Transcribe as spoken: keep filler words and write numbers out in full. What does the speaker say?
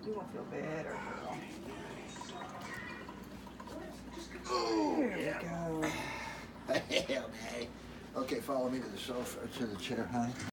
You won't feel better, girl. There we go. Hey, okay. Okay, follow me to the sofa, to the chair, honey.